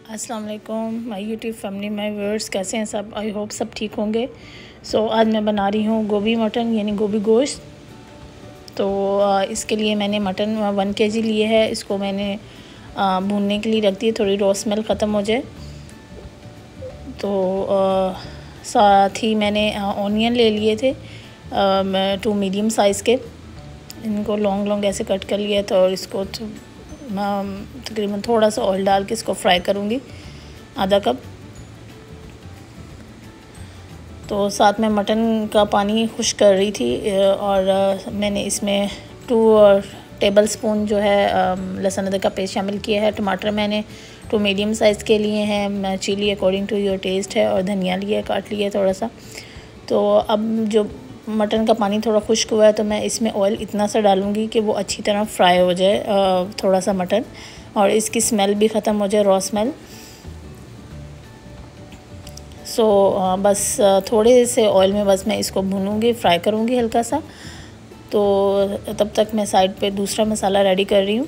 अस्सलाम वालेकुम my YouTube family, my viewers, कैसे हैं सब? आई होप सब ठीक होंगे। आज मैं बना रही हूँ गोभी मटन यानी गोभी गोश्त। तो इसके लिए मैंने मटन 1 kg लिए है। इसको मैंने भूनने के लिए रख दी, थोड़ी रॉ स्मेल ख़त्म हो जाए। तो साथ ही मैंने ऑनियन ले लिए थे 2 मीडियम साइज़ के। इनको लॉन्ग लॉन्ग ऐसे कट कर लिया था और इसको तकरीबन थोड़ा सा ऑयल डाल के इसको फ्राई करूँगी, आधा कप। तो साथ में मटन का पानी खुश कर रही थी और मैंने इसमें 2 टेबल स्पून जो है लहसुन अदरक का पेस्ट शामिल किया है। टमाटर मैंने 2 मीडियम साइज़ के लिए हैं, chilli according to your taste है, और धनिया लिया काट लिया थोड़ा सा। तो अब जो मटन का पानी थोड़ा खुश्क हुआ है तो मैं इसमें ऑयल इतना सा डालूँगी कि वो अच्छी तरह फ्राई हो जाए थोड़ा सा मटन, और इसकी स्मेल भी ख़त्म हो जाए, रॉ स्मेल। बस थोड़े से ऑयल में बस मैं इसको भूनूँगी, फ्राई करूँगी हल्का सा। तो तब तक मैं साइड पे दूसरा मसाला रेडी कर रही हूँ।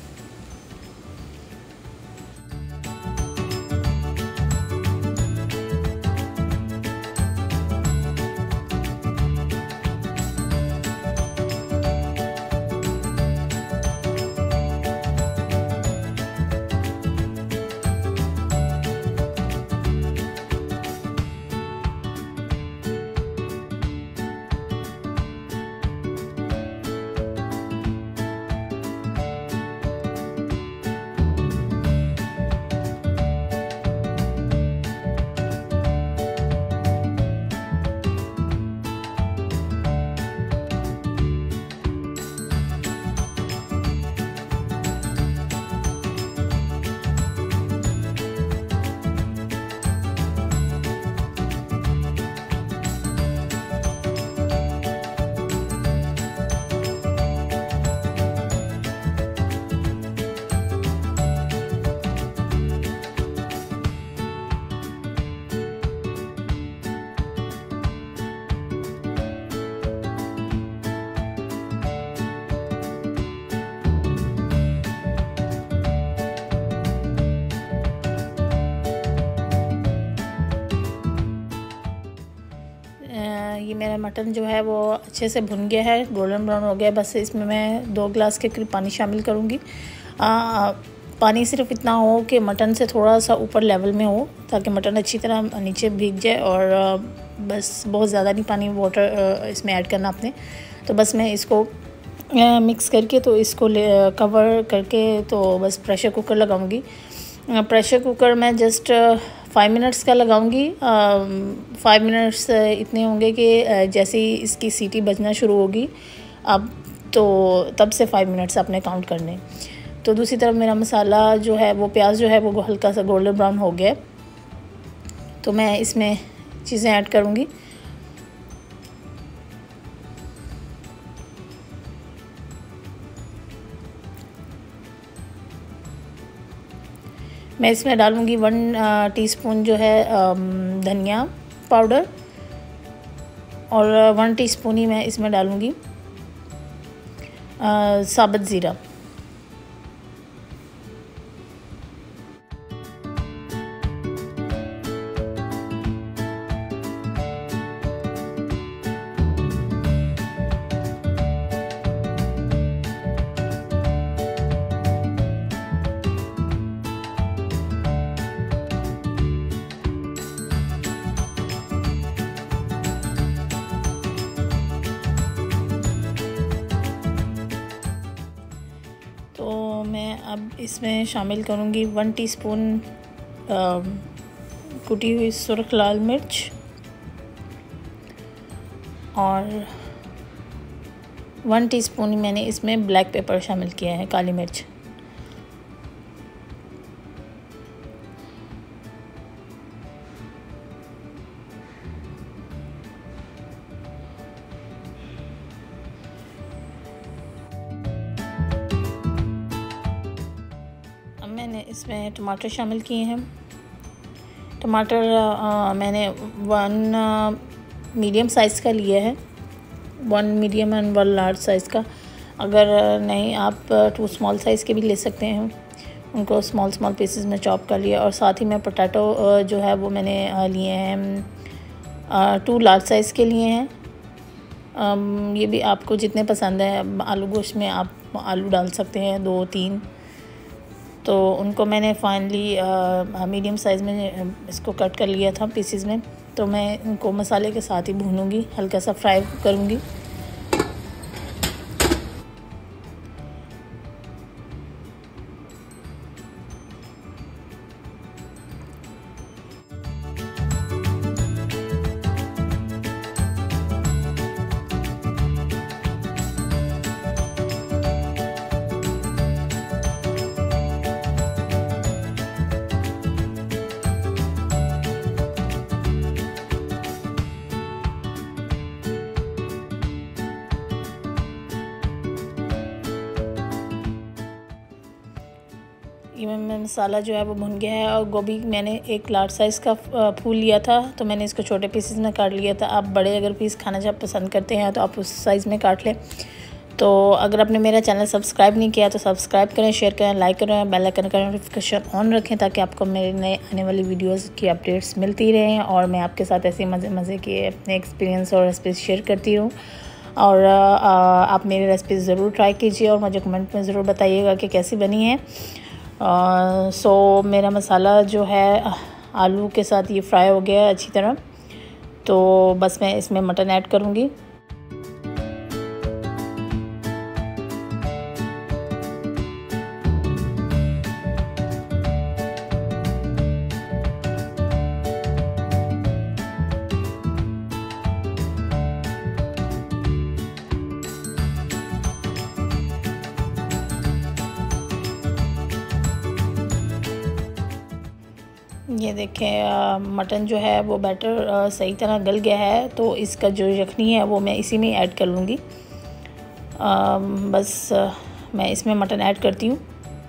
ये मेरा मटन जो है वो अच्छे से भुन गया है, गोल्डन ब्राउन हो गया। बस इसमें मैं 2 गिलास के करीब पानी शामिल करूँगी। पानी सिर्फ इतना हो कि मटन से थोड़ा सा ऊपर लेवल में हो, ताकि मटन अच्छी तरह नीचे भीग जाए। और बस बहुत ज़्यादा नहीं पानी वाटर इसमें ऐड करना आपने। तो बस मैं इसको मिक्स करके तो इसको कवर करके तो बस प्रेशर कुकर लगाऊंगी। प्रेशर कुकर में जस्ट 5 मिनट्स का लगाऊंगी। 5 मिनट्स इतने होंगे कि जैसे ही इसकी सीटी बजना शुरू होगी अब तो तब से 5 मिनट्स आपने काउंट करने। तो दूसरी तरफ मेरा मसाला जो है वो प्याज जो है वो हल्का सा गोल्डन ब्राउन हो गया, तो मैं इसमें चीज़ें ऐड करूँगी। मैं इसमें डालूँगी 1 टीस्पून जो है धनिया पाउडर, और 1 टीस्पून ही मैं इसमें डालूँगी साबुत ज़ीरा। तो मैं अब इसमें शामिल करूँगी 1 टीस्पून कुटी हुई सुर्ख लाल मिर्च, और 1 टीस्पून मैंने इसमें ब्लैक पेपर शामिल किया है, काली मिर्च। मैंने इसमें टमाटर शामिल किए हैं। टमाटर मैंने 1 मीडियम साइज़ का लिया है, 1 मीडियम एंड 1 लार्ज साइज़ का। अगर नहीं आप 2 स्मॉल साइज़ के भी ले सकते हैं। उनको स्मॉल स्मॉल पीसेस में चॉप कर लिया। और साथ ही में पोटैटो जो है वो मैंने लिए हैं 2 लार्ज साइज़ के लिए हैं। ये भी आपको जितने पसंद है, आलू गोश्त में आप आलू डाल सकते हैं 2-3। तो उनको मैंने फाइनली मीडियम साइज़ में इसको कट कर लिया था पीसेस में। तो मैं इनको मसाले के साथ ही भूनूंगी, हल्का सा फ्राई करूंगी। ये मसाला जो है वो भुन गया है। और गोभी मैंने 1 लार्ज साइज़ का फूल लिया था, तो मैंने इसको छोटे पीसेस में काट लिया था। आप बड़े अगर पीस खाना जब पसंद करते हैं तो आप उस साइज़ में काट लें। तो अगर आपने मेरा चैनल सब्सक्राइब नहीं किया तो सब्सक्राइब करें, शेयर करें, लाइक करें, बेल आइकन का नोटिफिकेशन ऑन रखें ताकि आपको मेरे नए आने वाली वीडियोस की अपडेट्स मिलती रहें और मैं आपके साथ ऐसे मज़े के अपने एक्सपीरियंस और रेसिपीज शेयर करती रहूँ। और आप मेरी रेसिपीज़ ज़रूर ट्राई कीजिए और मुझे कमेंट में ज़रूर बताइएगा कि कैसी बनी है। सो मेरा मसाला जो है आलू के साथ ये फ्राई हो गया है अच्छी तरह। तो बस मैं इसमें मटन ऐड करूँगी। ये देखें मटन जो है वो बैटर सही तरह गल गया है। तो इसका जो यखनी है वो मैं इसी में ऐड कर लूँगी। बस मैं इसमें मटन ऐड करती हूँ।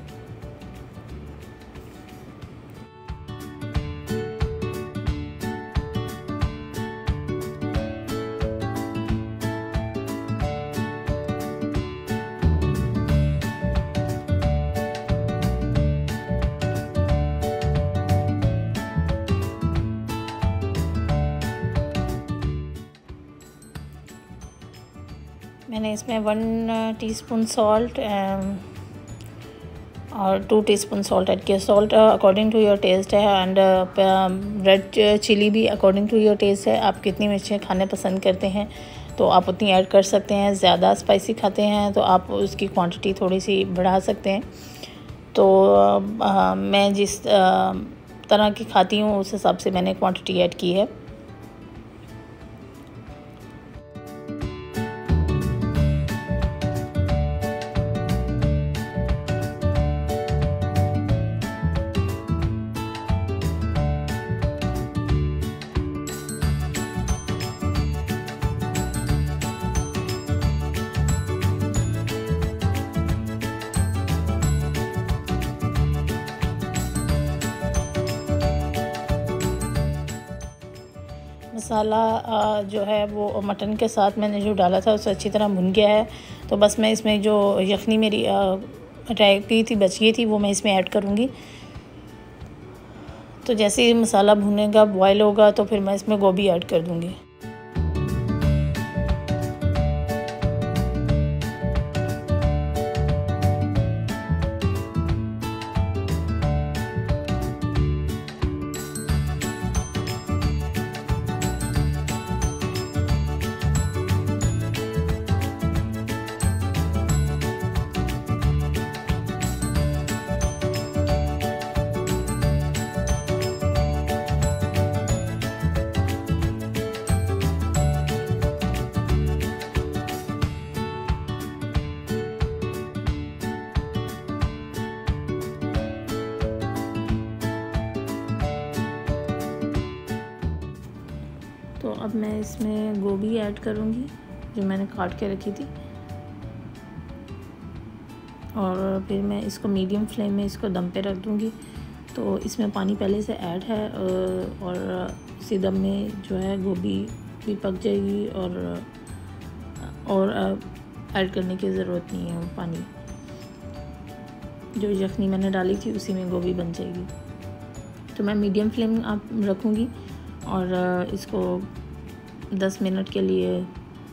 मैंने इसमें 1 टीस्पून सॉल्ट और 2 टीस्पून सॉल्ट ऐड किया। Salt according to your taste है एंड रेड चिली भी अकॉर्डिंग टू योर टेस्ट है। आप कितनी मिर्चें खाने पसंद करते हैं तो आप उतनी ऐड कर सकते हैं। ज़्यादा स्पाइसी खाते हैं तो आप उसकी क्वांटिटी थोड़ी सी बढ़ा सकते हैं। तो मैं जिस तरह की खाती हूँ उस हिसाब से मैंने क्वांटिटी ऐड की है। मसाला जो है वो मटन के साथ मैंने जो डाला था उसे अच्छी तरह भुन गया है। तो बस मैं इसमें जो यखनी मेरी रह थी बच गई थी वो मैं इसमें ऐड करूँगी। तो जैसे ही मसाला भुनेगा बॉयल होगा तो फिर मैं इसमें गोभी ऐड कर दूँगी। तो अब मैं इसमें गोभी ऐड करूँगी जो मैंने काट के रखी थी। और फिर मैं इसको मीडियम फ्लेम में इसको दम पे रख दूँगी। तो इसमें पानी पहले से ऐड है और इसी दम में जो है गोभी भी पक जाएगी और ऐड करने की ज़रूरत नहीं है पानी। जो यखनी मैंने डाली थी उसी में गोभी बन जाएगी। तो मैं मीडियम फ्लेम आप रखूँगी और इसको 10 मिनट के लिए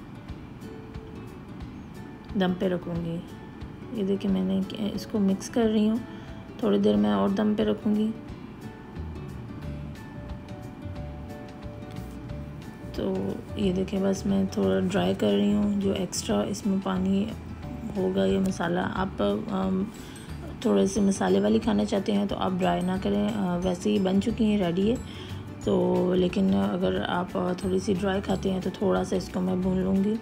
दम पे रखूँगी। ये देखिए मैंने इसको मिक्स कर रही हूँ, थोड़ी देर मैं और दम पे रखूँगी। तो ये देखिए बस मैं थोड़ा ड्राई कर रही हूँ। जो एक्स्ट्रा इसमें पानी होगा या मसाला, आप थोड़े से मसाले वाली खाना चाहते हैं तो आप ड्राई ना करें, वैसे ही बन चुकी हैं, रेडी है। तो लेकिन अगर आप थोड़ी सी ड्राई खाते हैं तो थोड़ा सा इसको मैं भून लूँगी।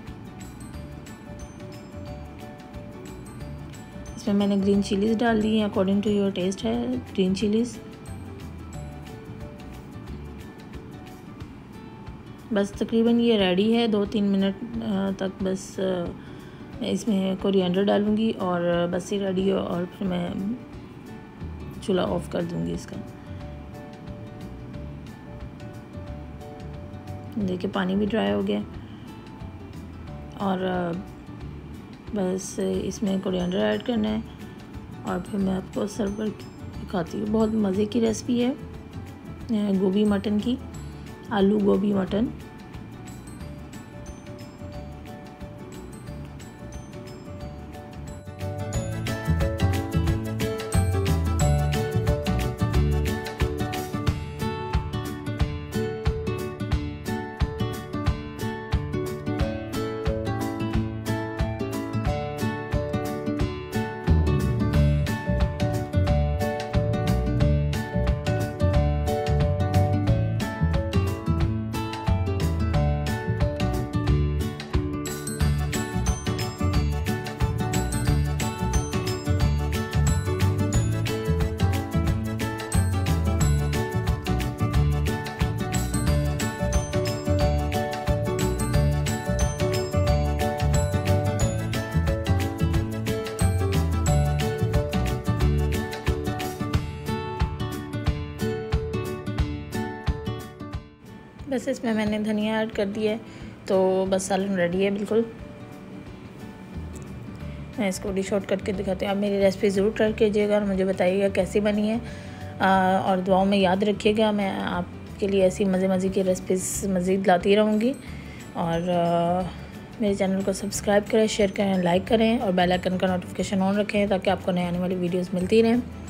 इसमें मैंने ग्रीन चिलीज़ डाल दी हैं, अकॉर्डिंग टू योर टेस्ट है ग्रीन चिलीज़। बस तकरीबन ये रेडी है। 2-3 मिनट तक बस इसमें कोरिएंडर डालूँगी और बस ये रेडी है। और फिर मैं चूल्हा ऑफ कर दूँगी इसका। देखिए पानी भी ड्राई हो गया और बस इसमें कोरिएंडर ऐड करना है और फिर मैं आपको सर्व कर दिखाती हूँ। बहुत मज़े की रेसिपी है गोभी मटन की, आलू गोभी मटन। बस इसमें मैंने धनिया ऐड कर दिया है, तो बस सालन रेडी है बिल्कुल। मैं इसको डिश आउट करके दिखाती हूँ। आप मेरी रेसिपी ज़रूर ट्राई कीजिएगा और मुझे बताइएगा कैसी बनी है। और दुआओं में याद रखिएगा, मैं आपके लिए ऐसी मज़े की रेसिपीज़ मज़ीद लाती रहूँगी। और मेरे चैनल को सब्सक्राइब करें, शेयर करें, लाइक करें और बेल आइकन का नोटिफिकेशन ऑन रखें ताकि आपको नए आने वाली वीडियोज़ मिलती रहें।